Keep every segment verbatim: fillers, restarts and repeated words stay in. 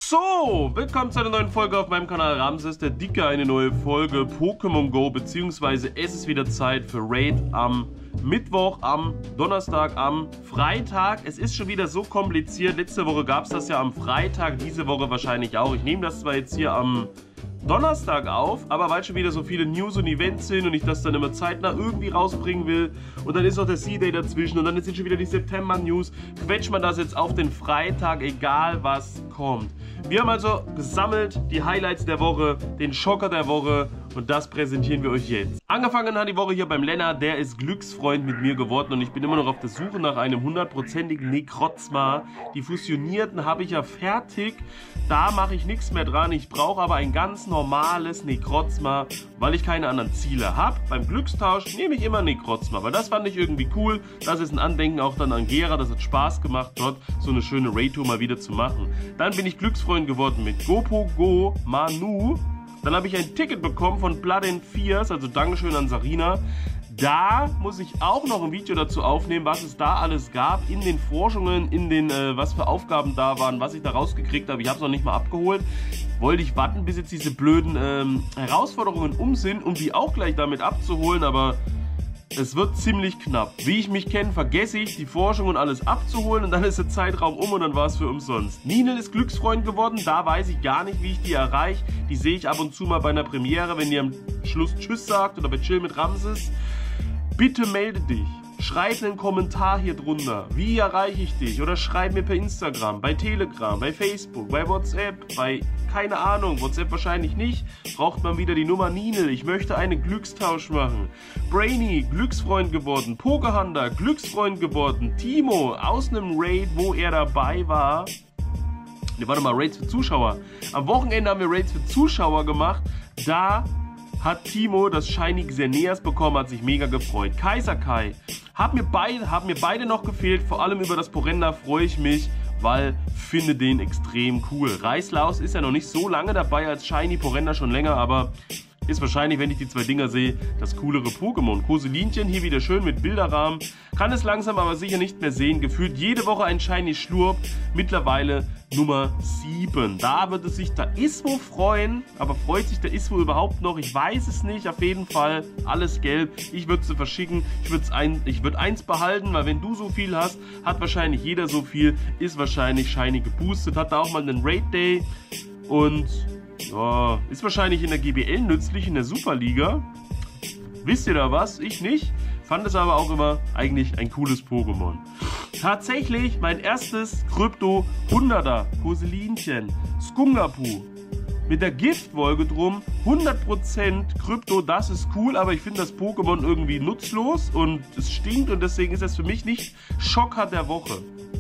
So, willkommen zu einer neuen Folge auf meinem Kanal Ramses der Dicke, eine neue Folge Pokémon Go, beziehungsweise es ist wieder Zeit für Raid am Mittwoch, am Donnerstag, am Freitag. Es ist schon wieder so kompliziert, letzte Woche gab es das ja am Freitag, diese Woche wahrscheinlich auch. Ich nehme das zwar jetzt hier am Donnerstag auf, aber weil schon wieder so viele News und Events sind und ich das dann immer zeitnah irgendwie rausbringen will und dann ist noch der C-Day dazwischen und dann sind schon wieder die September-News, quetscht man das jetzt auf den Freitag, egal was kommt. Wir haben also gesammelt die Highlights der Woche, den Schocker der Woche und das präsentieren wir euch jetzt. Angefangen hat die Woche hier beim Lennart, der ist Glücksfreund mit mir geworden und ich bin immer noch auf der Suche nach einem hundertprozentigen Necrozma. Die fusionierten habe ich ja fertig, da mache ich nichts mehr dran. Ich brauche aber ein ganz normales Necrozma, weil ich keine anderen Ziele habe. Beim Glückstausch nehme ich immer Necrozma, weil das fand ich irgendwie cool. Das ist ein Andenken auch dann an Gera, das hat Spaß gemacht, dort so eine schöne Raid-Tour mal wieder zu machen. Dann bin ich Glücksfreund geworden mit Gopogo Manu. Dann habe ich ein Ticket bekommen von Blood and Fierce, also Dankeschön an Sarina. Da muss ich auch noch ein Video dazu aufnehmen, was es da alles gab, in den Forschungen, in den, äh, was für Aufgaben da waren, was ich da rausgekriegt habe. Ich habe es noch nicht mal abgeholt. Wollte ich warten, bis jetzt diese blöden ähm, Herausforderungen um sind, um die auch gleich damit abzuholen, aber es wird ziemlich knapp. Wie ich mich kenne, vergesse ich, die Forschung und alles abzuholen und dann ist der Zeitraum um und dann war es für umsonst. Ninel ist Glücksfreund geworden, da weiß ich gar nicht, wie ich die erreiche. Die sehe ich ab und zu mal bei einer Premiere, wenn die am Schluss Tschüss sagt oder bei Chill mit Ramses. Bitte melde dich. Schreib einen Kommentar hier drunter. Wie erreiche ich dich? Oder schreib mir per Instagram, bei Telegram, bei Facebook, bei WhatsApp, bei, keine Ahnung, WhatsApp wahrscheinlich nicht. Braucht man wieder die Nummer Ninel. Ich möchte einen Glückstausch machen. Brainy, Glücksfreund geworden. Pokehunter, Glücksfreund geworden. Timo, aus einem Raid, wo er dabei war. Ne, warte mal, Raids für Zuschauer. Am Wochenende haben wir Raids für Zuschauer gemacht. Da hat Timo das Shiny Xerneas bekommen, hat sich mega gefreut. Kaiser Kai, hab mir beide, haben mir beide noch gefehlt, vor allem über das Porenda freue ich mich, weil finde den extrem cool. Reislaus ist ja noch nicht so lange dabei als Shiny, Porenda schon länger, aber ist wahrscheinlich, wenn ich die zwei Dinger sehe, das coolere Pokémon. Koselinchen hier wieder schön mit Bilderrahmen. Kann es langsam aber sicher nicht mehr sehen. Gefühlt jede Woche ein Shiny Schlurp. Mittlerweile Nummer sieben. Da würde sich der Iswo freuen. Aber freut sich der Iswo überhaupt noch? Ich weiß es nicht. Auf jeden Fall alles gelb. Ich würde sie verschicken. Ich würde ein, ich würde eins behalten, weil wenn du so viel hast, hat wahrscheinlich jeder so viel. Ist wahrscheinlich Shiny geboostet. Hat da auch mal einen Raid Day. Und ja, ist wahrscheinlich in der G B L nützlich, in der Superliga. Wisst ihr da was? Ich nicht. Fand es aber auch immer eigentlich ein cooles Pokémon. Tatsächlich mein erstes Krypto hunderter Koselinchen. Skungapu. Mit der Giftwolke drum. hundert Prozent Krypto, das ist cool, aber ich finde das Pokémon irgendwie nutzlos und es stinkt und deswegen ist das für mich nicht Schocker der Woche.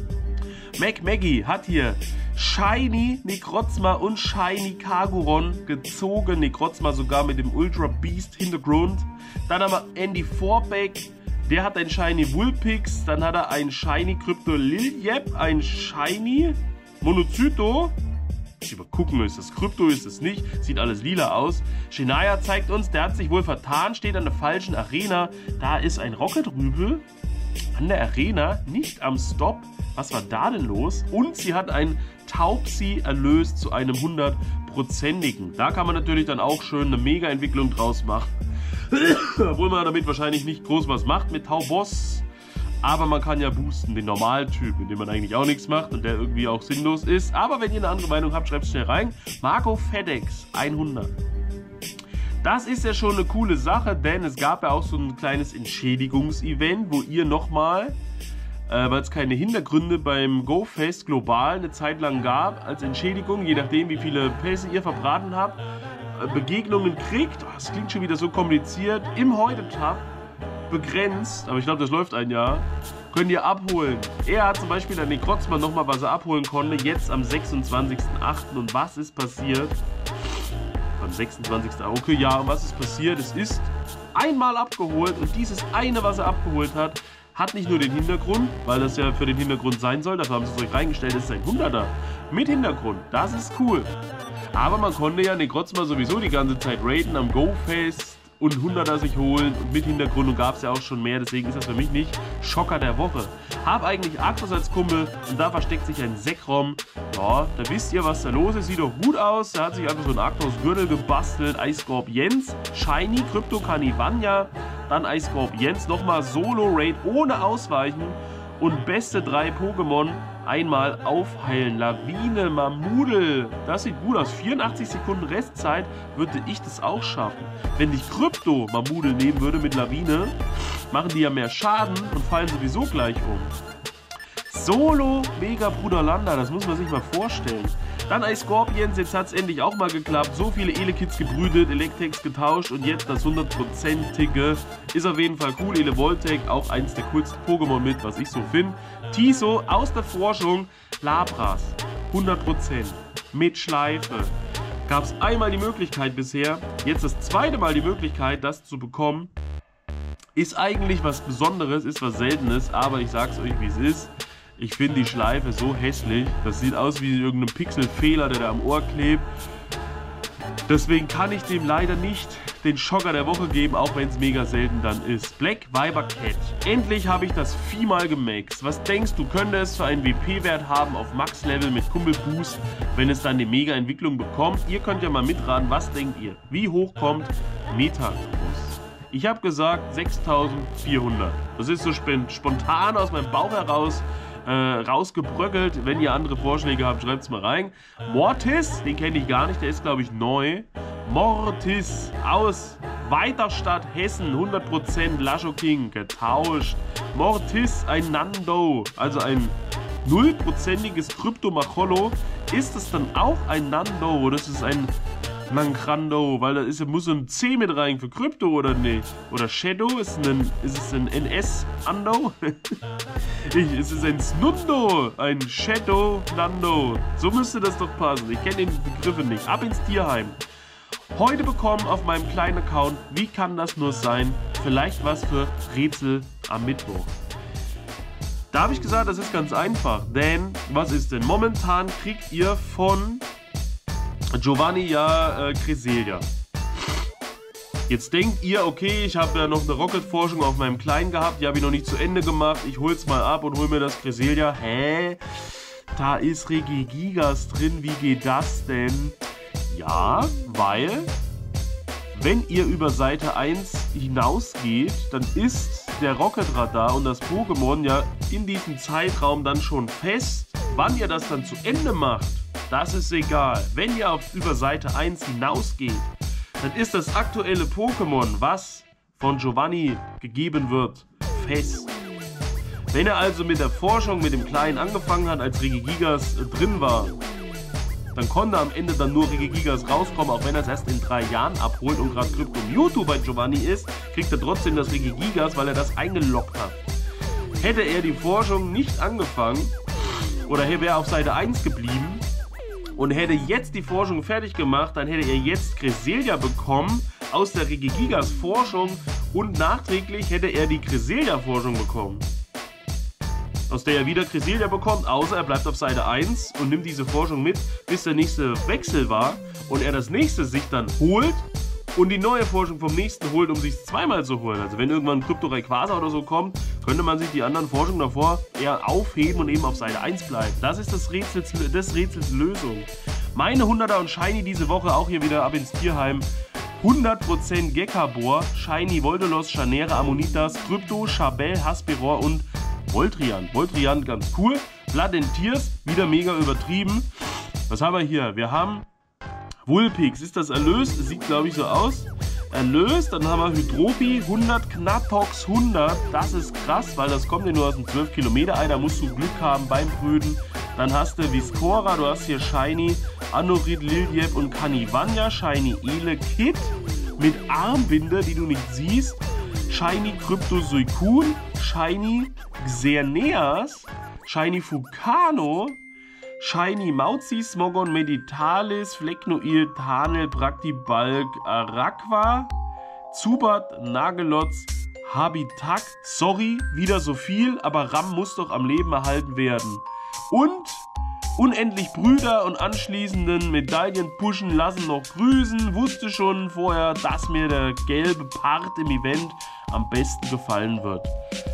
Mac Maggie hat hier Shiny Necrozma und Shiny Kaguron gezogen. Necrozma sogar mit dem Ultra Beast Hintergrund. Dann haben wir Andy Forbeck. Der hat ein Shiny Vulpix. Dann hat er ein Shiny Crypto Liljep. Ein Shiny Monocyto. Ich mal gucken, ist das Krypto, ist es nicht. Sieht alles lila aus. Shania zeigt uns, der hat sich wohl vertan. Steht an der falschen Arena. Da ist ein Rocket-Rübel an der Arena, nicht am Stop. Was war da denn los? Und sie hat ein Taubsi erlöst zu einem hundertprozentigen. Da kann man natürlich dann auch schön eine Mega-Entwicklung draus machen. Obwohl man damit wahrscheinlich nicht groß was macht mit Taubos. Aber man kann ja boosten, den Normaltyp, mit dem man eigentlich auch nichts macht und der irgendwie auch sinnlos ist. Aber wenn ihr eine andere Meinung habt, schreibt es schnell rein. Marco FedEx hundert. Das ist ja schon eine coole Sache, denn es gab ja auch so ein kleines Entschädigungsevent, wo ihr nochmal, äh, weil es keine Hintergründe beim Go-Fest global eine Zeit lang gab, als Entschädigung, je nachdem wie viele Pässe ihr verbraten habt, äh, Begegnungen kriegt. Oh, das klingt schon wieder so kompliziert. Im Heute-Tab begrenzt, aber ich glaube, das läuft ein Jahr, könnt ihr abholen. Er hat zum Beispiel an den Necrozma nochmal, was er abholen konnte, jetzt am sechsundzwanzigsten achten Und was ist passiert? Am sechsundzwanzigsten Okay, ja, und was ist passiert? Es ist einmal abgeholt und dieses eine, was er abgeholt hat, hat nicht nur den Hintergrund, weil das ja für den Hintergrund sein soll, dafür haben sie es euch reingestellt, es ist ein hunderter mit Hintergrund. Das ist cool. Aber man konnte ja Necrozma sowieso die ganze Zeit raiden am Go-Fest und hunderter sich holen und mit Hintergrund gab es ja auch schon mehr, deswegen ist das für mich nicht Schocker der Woche. Hab eigentlich Arctos als Kumpel und da versteckt sich ein Sekrom. Ja, da wisst ihr, was da los ist, sieht doch gut aus. Da hat sich einfach so ein Arctos Gürtel gebastelt, Icecorp Jens, Shiny, Krypto Canivania, dann Icecorp Jens, nochmal Solo Raid ohne Ausweichen und beste drei Pokémon einmal aufheilen. Lawine, Mamudel, das sieht gut aus. vierundachtzig Sekunden Restzeit würde ich das auch schaffen. Wenn ich Krypto Mamudel nehmen würde mit Lawine, machen die ja mehr Schaden und fallen sowieso gleich um. Solo Mega Bruder Landa, das muss man sich mal vorstellen. Dann Icecorpions, jetzt hat es endlich auch mal geklappt. So viele Elekits gebrütet, Electex getauscht und jetzt das hundertprozentige. Ist auf jeden Fall cool. Elevoltec, auch eins der coolsten Pokémon mit, was ich so finde. Tiso aus der Forschung, Labras, hundert Prozent mit Schleife. Gab es einmal die Möglichkeit bisher, jetzt das zweite Mal die Möglichkeit, das zu bekommen. Ist eigentlich was Besonderes, ist was Seltenes, aber ich sag's euch, wie es ist. Ich finde die Schleife so hässlich. Das sieht aus wie irgendein Pixelfehler, der da am Ohr klebt. Deswegen kann ich dem leider nicht den Schocker der Woche geben, auch wenn es mega selten dann ist. Black Viper Cat. Endlich habe ich das Vieh mal gemaxt. Was denkst du, könnte es für einen W P-Wert haben auf Max-Level mit Kumpel Boost, wenn es dann die Mega-Entwicklung bekommt? Ihr könnt ja mal mitraten, was denkt ihr? Wie hoch kommt Metagross? Ich habe gesagt sechstausendvierhundert. Das ist so spontan aus meinem Bauch heraus äh, rausgebröckelt. Wenn ihr andere Vorschläge habt, schreibt es mal rein. Mortis, den kenne ich gar nicht, der ist glaube ich neu. Mortis aus Weiterstadt Hessen, hundert Prozent Lasho King, getauscht. Mortis, ein Nando, also ein null-prozentiges Kryptomacholo. Ist es dann auch ein Nando oder ist es ein Nankrando, weil da ist, muss ein C mit rein für Krypto oder nicht? Oder Shadow, ist, ein, ist es ein N S-Ando? Ist es ein Snundo, ein Shadow Nando? So müsste das doch passen, ich kenne den Begriffe nicht. Ab ins Tierheim. Heute bekommen auf meinem kleinen Account, wie kann das nur sein, vielleicht was für Rätsel am Mittwoch. Da habe ich gesagt, das ist ganz einfach, denn was ist denn? Momentan kriegt ihr von Giovanni ja äh, Cresselia. Jetzt denkt ihr, okay, ich habe ja noch eine Rocket-Forschung auf meinem Kleinen gehabt, die habe ich noch nicht zu Ende gemacht, ich hol's mal ab und hol mir das Cresselia. Hä? Da ist Regigigas drin, wie geht das denn? Ja, weil, wenn ihr über Seite eins hinausgeht, dann ist der Rocket-Radar und das Pokémon ja in diesem Zeitraum dann schon fest. Wann ihr das dann zu Ende macht, das ist egal. Wenn ihr auf über Seite eins hinausgeht, dann ist das aktuelle Pokémon, was von Giovanni gegeben wird, fest. Wenn er also mit der Forschung mit dem Kleinen angefangen hat, als Regigigas äh, drin war, dann konnte am Ende dann nur Regigigas rauskommen, auch wenn er es erst in drei Jahren abholt und gerade Krypto Mewtwo bei Giovanni ist, kriegt er trotzdem das Regigigas, weil er das eingeloggt hat. Hätte er die Forschung nicht angefangen oder wäre er auf Seite eins geblieben und hätte jetzt die Forschung fertig gemacht, dann hätte er jetzt Cresselia bekommen aus der Regigigas Forschung und nachträglich hätte er die Cresselia Forschung bekommen. Aus der er wieder Cresselia bekommt, außer er bleibt auf Seite eins und nimmt diese Forschung mit, bis der nächste Wechsel war und er das nächste sich dann holt und die neue Forschung vom nächsten holt, um sich es zweimal zu holen. Also wenn irgendwann Krypto Rayquaza oder so kommt, könnte man sich die anderen Forschungen davor eher aufheben und eben auf Seite eins bleiben. Das ist das Rätsels, des Rätsels Lösung. Meine hunderter und Shiny diese Woche auch hier wieder ab ins Tierheim. hundert Prozent Gekabor, Shiny, Voltolos, Chanera, Ammonitas, Krypto, Chabelle, Haspiror und Voltrian. Voltrian ganz cool. Blood and Tears, wieder mega übertrieben. Was haben wir hier? Wir haben Vulpix. Ist das erlöst? Sieht glaube ich so aus. Erlöst. Dann haben wir Hydropi hundert, Knatox hundert. Das ist krass, weil das kommt ja nur aus dem zwölf Kilometer Ei. Da musst du Glück haben beim Brüden. Dann hast du Viscora, du hast hier Shiny, Anorid, Liliep und Canivania. Shiny Elekid mit Armbinde, die du nicht siehst. Shiny Krypto Suicune, Shiny Xerneas, Shiny Fukano, Shiny Mauzi, Smogon, Meditalis, Flecknoil, Tanel, Praktibalg, Araqua, Zubat, Nagelotz, Habitak. Sorry, wieder so viel, aber Ram muss doch am Leben erhalten werden. Und Unendlich Brüder und anschließenden Medaillenpushen lassen noch grüßen. Wusste schon vorher, dass mir der gelbe Part im Event am besten gefallen wird.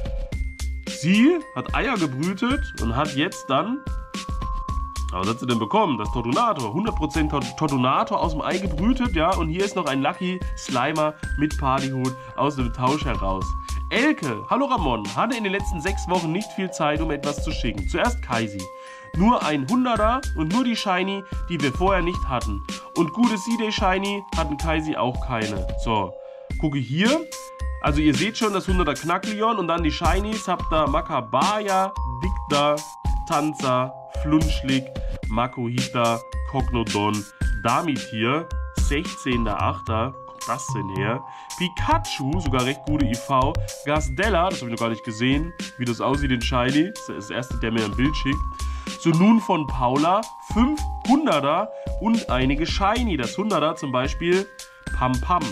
Sie hat Eier gebrütet und hat jetzt dann, aber was hat sie denn bekommen? Das Tortunator, hundert Prozent Tortunator aus dem Ei gebrütet, ja, und hier ist noch ein Lucky Slimer mit Partyhut aus dem Tausch heraus. Elke, hallo Ramon, hatte in den letzten sechs Wochen nicht viel Zeit, um etwas zu schicken. Zuerst Kaisi. Nur ein Hunderter und nur die Shiny, die wir vorher nicht hatten. Und gute C-Day Shiny hatten Kaisi auch keine. So, gucke hier. Also ihr seht schon das hunderter Knackleon und dann die Shinies. Habt da Makabaya, Dicta, Tanza, Flunschlig, Makuhita, Kognodon, Damitier, sechzehnter achter Kommt das denn her? Pikachu, sogar recht gute I V. Gasdella, das habe ich noch gar nicht gesehen, wie das aussieht in Shiny. Das ist der erste, der mir ein Bild schickt. So, nun von Paula, fünfhunderter und einige Shiny. Das hunderter zum Beispiel Pam Pam.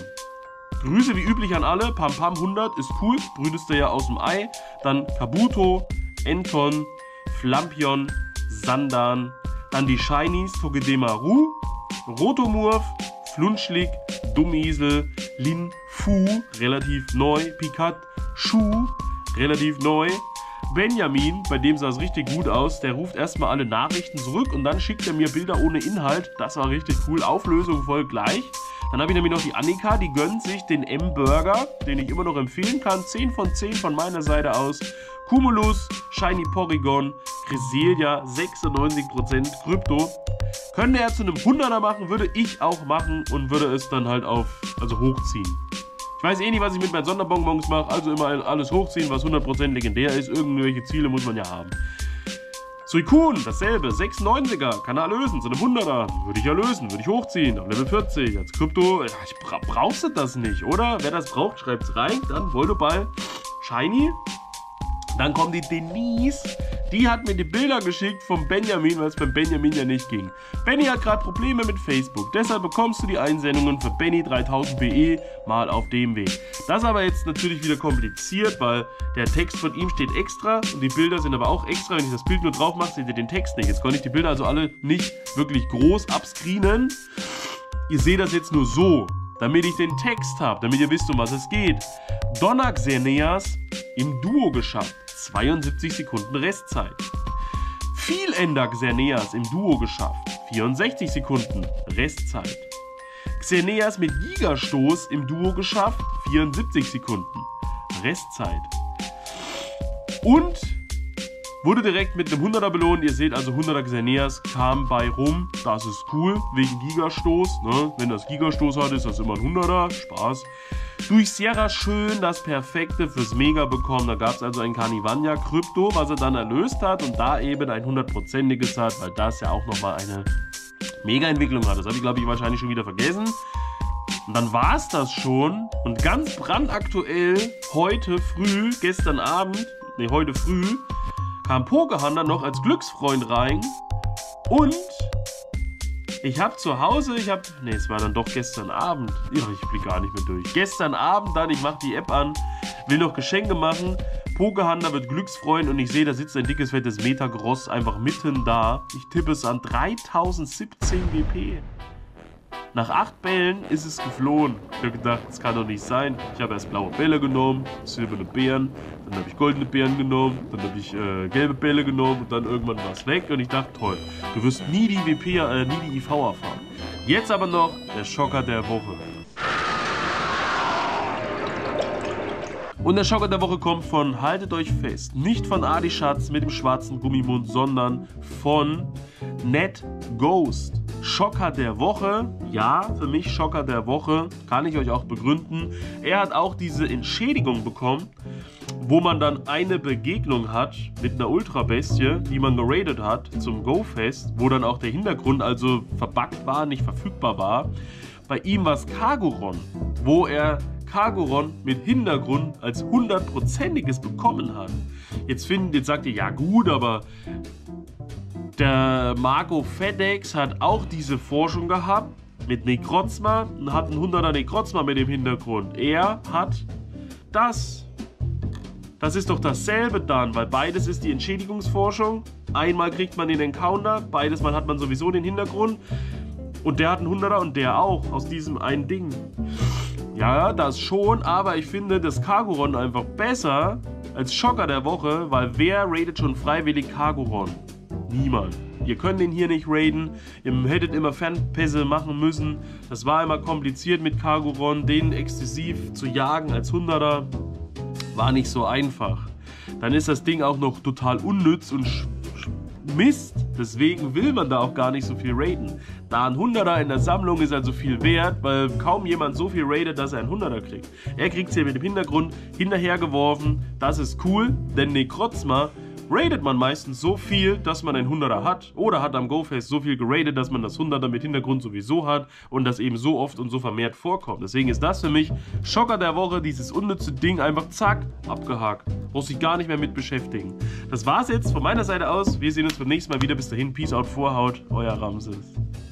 Grüße wie üblich an alle. Pam Pam hundert ist cool, brütest du ja aus dem Ei. Dann Kabuto, Enton, Flampion, Sandan. Dann die Shinies, Togedemaru, Rotomurf, Flunschlig, Dummiesel, Lin Fu, relativ neu. Pikachu, relativ neu. Benjamin, bei dem sah es richtig gut aus, der ruft erstmal alle Nachrichten zurück und dann schickt er mir Bilder ohne Inhalt. Das war richtig cool. Auflösung folgt gleich. Dann habe ich nämlich noch die Annika, die gönnt sich den M-Burger, den ich immer noch empfehlen kann. zehn von zehn von meiner Seite aus. Cumulus, Shiny Porygon, Cresselia, sechsundneunzig Prozent Krypto. Könnte er zu einem hunderter machen, würde ich auch machen und würde es dann halt auf, also hochziehen. Ich weiß eh nicht, was ich mit meinen Sonderbonbons mache, also immer alles hochziehen, was hundert Prozent legendär ist. Irgendwelche Ziele muss man ja haben. Suicune, dasselbe, sechsundneunziger, kann er lösen, zu einem hunderter. Würde ich ja lösen, würde ich hochziehen, auf Level vierzig. Als Krypto, ja, ich bra brauchst du das nicht, oder? Wer das braucht, schreibt's rein. Dann Voltoball, Shiny. Dann kommt die Denise, die hat mir die Bilder geschickt vom Benjamin, weil es beim Benjamin ja nicht ging. Benny hat gerade Probleme mit Facebook, deshalb bekommst du die Einsendungen für Benny dreitausend B E mal auf dem Weg. Das ist aber jetzt natürlich wieder kompliziert, weil der Text von ihm steht extra und die Bilder sind aber auch extra. Wenn ich das Bild nur drauf mache, seht ihr den Text nicht. Jetzt konnte ich die Bilder also alle nicht wirklich groß abscreenen. Ihr seht das jetzt nur so, damit ich den Text habe, damit ihr wisst, um was es geht. Donnaxeneas im Duo geschafft. zweiundsiebzig Sekunden Restzeit. Vielender Xerneas im Duo geschafft. vierundsechzig Sekunden Restzeit. Xerneas mit Gigastoß im Duo geschafft. vierundsiebzig Sekunden Restzeit. Und wurde direkt mit einem hunderter belohnt. Ihr seht also, hunderter Xerneas kam bei rum. Das ist cool, wegen Gigastoß. Ne? Wenn das Gigastoß hat, ist das immer ein hunderter. Spaß. Durch Sierra schön das Perfekte fürs Mega bekommen. Da gab es also ein Carnivania Krypto, was er dann erlöst hat und da eben ein hundertprozentiges hat, weil das ja auch nochmal eine Mega-Entwicklung hat. Das habe ich, glaube ich, wahrscheinlich schon wieder vergessen. Und dann war es das schon. Und ganz brandaktuell, heute früh, gestern Abend, ne, heute früh, kam Pokehunter noch als Glücksfreund rein. Und ich habe zu Hause, ich habe, ne, es war dann doch gestern Abend, ja, ich blick gar nicht mehr durch. Gestern Abend dann, ich mache die App an, will noch Geschenke machen, Pokehunter wird Glücksfreund und ich sehe, da sitzt ein dickes, fettes Metagross einfach mitten da. Ich tippe es an dreitausendsiebzehn W P. Nach acht Bällen ist es geflohen. Ich habe gedacht, das kann doch nicht sein. Ich habe erst blaue Bälle genommen, silberne Beeren, dann habe ich goldene Beeren genommen, dann habe ich äh, gelbe Bälle genommen und dann irgendwann war es weg und ich dachte, toll, du wirst nie die W P, äh, nie die I V erfahren. Jetzt aber noch der Schocker der Woche. Und der Schocker der Woche kommt von, haltet euch fest, nicht von Adi Schatz mit dem schwarzen Gummimund, sondern von Net Ghost. Schocker der Woche, ja, für mich Schocker der Woche, kann ich euch auch begründen. Er hat auch diese Entschädigung bekommen, wo man dann eine Begegnung hat mit einer Ultra-Bestie, die man geradet hat zum Go-Fest, wo dann auch der Hintergrund also verbuggt war, nicht verfügbar war. Bei ihm war es Cargoron, wo er Cargoron mit Hintergrund als hundertprozentiges bekommen hat. Jetzt, find, jetzt sagt ihr, ja gut, aber der Marco FedEx hat auch diese Forschung gehabt mit Necrozma und hat einen hunderter Necrozma mit dem Hintergrund. Er hat das. Das ist doch dasselbe dann, weil beides ist die Entschädigungsforschung. Einmal kriegt man den Encounter, beides Mal hat man sowieso den Hintergrund. Und der hat einen hunderter und der auch, aus diesem einen Ding. Ja, das schon, aber ich finde das Cargoron einfach besser als Schocker der Woche, weil wer raidet schon freiwillig Cargoron? Niemand. Ihr könnt den hier nicht raiden, ihr hättet immer Fernpässe machen müssen. Das war immer kompliziert mit Cargoron, den exzessiv zu jagen als hunderter war nicht so einfach. Dann ist das Ding auch noch total unnütz und Mist, deswegen will man da auch gar nicht so viel raiden. Da ein hunderter in der Sammlung ist also viel wert, weil kaum jemand so viel raidet, dass er einen hunderter kriegt. Er kriegt es hier mit dem Hintergrund hinterhergeworfen, das ist cool, denn Necrozma raidet man meistens so viel, dass man einen hunderter hat oder hat am Go-Fest so viel geradet, dass man das hunderter mit Hintergrund sowieso hat und das eben so oft und so vermehrt vorkommt. Deswegen ist das für mich Schocker der Woche, dieses unnütze Ding einfach zack, abgehakt. Brauchst dich gar nicht mehr mit beschäftigen. Das war's jetzt von meiner Seite aus. Wir sehen uns beim nächsten Mal wieder. Bis dahin, Peace out, Vorhaut, euer Ramses.